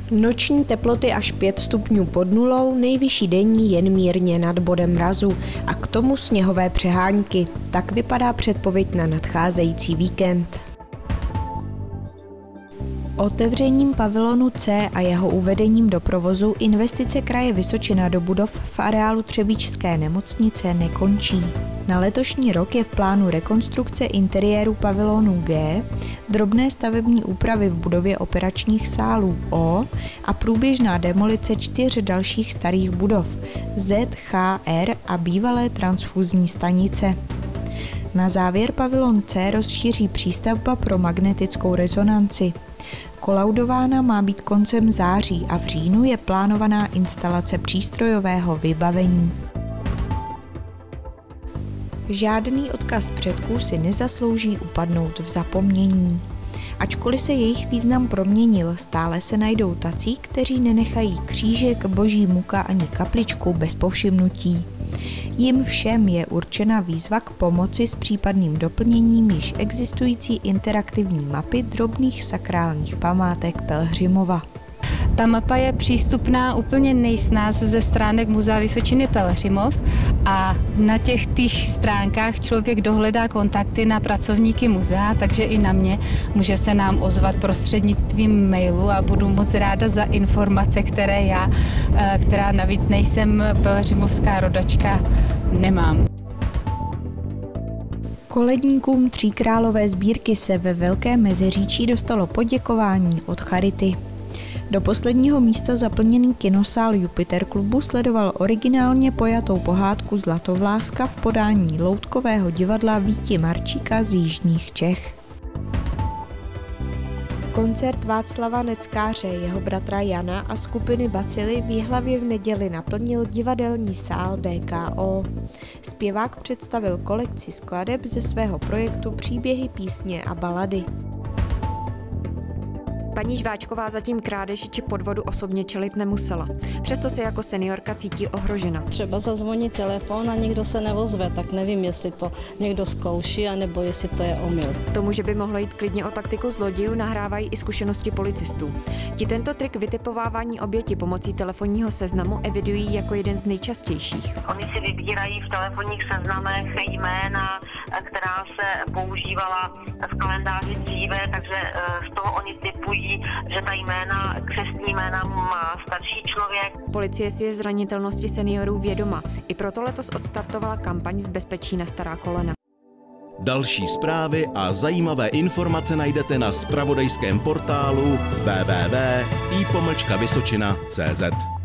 Noční teploty až 5 stupňů pod nulou, nejvyšší denní jen mírně nad bodem mrazu a k tomu sněhové přehánky. Tak vypadá předpověď na nadcházející víkend. Otevřením pavilonu C a jeho uvedením do provozu investice kraje Vysočina do budov v areálu Třebíčské nemocnice nekončí. Na letošní rok je v plánu rekonstrukce interiéru pavilonu G, drobné stavební úpravy v budově operačních sálů O a průběžná demolice 4 dalších starých budov Z, H, R a bývalé transfuzní stanice. Na závěr pavilon C rozšíří přístavba pro magnetickou rezonanci. Kolaudována má být koncem září a v říjnu je plánovaná instalace přístrojového vybavení. Žádný odkaz předků si nezaslouží upadnout v zapomnění. Ačkoliv se jejich význam proměnil, stále se najdou tací, kteří nenechají křížek, boží muka ani kapličku bez povšimnutí. Jim všem je určena výzva k pomoci s případným doplněním již existující interaktivní mapy drobných sakrálních památek Pelhřimova. Ta mapa je přístupná úplně nejsnáz ze stránek Muzea Vysočiny Pelhřimov a na těch týž stránkách člověk dohledá kontakty na pracovníky muzea, takže i na mě může se nám ozvat prostřednictvím mailu a budu moc ráda za informace, které já, která navíc nejsem pelhřimovská rodačka, nemám. Koledníkům Tříkrálové sbírky se ve Velké Meziříčí dostalo poděkování od Charity. Do posledního místa zaplněný kinosál Jupiter klubu sledoval originálně pojatou pohádku Zlatovláska v podání loutkového divadla Víti Marčíka z jižních Čech. Koncert Václava Neckáře, jeho bratra Jana a skupiny Bacily v Jihlavě v neděli naplnil divadelní sál DKO. Zpěvák představil kolekci skladeb ze svého projektu Příběhy, písně a balady. Paní Žváčková zatím krádeži či podvodu osobně čelit nemusela. Přesto se jako seniorka cítí ohrožena. Třeba zazvoní telefon a nikdo se neozve, tak nevím, jestli to někdo zkouší, anebo jestli to je omyl. Tomu, že by mohlo jít klidně o taktiku zlodějů, nahrávají i zkušenosti policistů. Ti tento trik vytipovávání oběti pomocí telefonního seznamu evidují jako jeden z nejčastějších. Oni si vybírají v telefonních seznamech jména, která se používala v kalendáři dříve, takže z toho oni tipují, že ta jména, křestní jména má starší člověk. Policie si je zranitelnosti seniorů vědoma. I proto letos odstartovala kampaň v bezpečí na stará kolena. Další zprávy a zajímavé informace najdete na zpravodajském portálu www.i-vysočina.cz.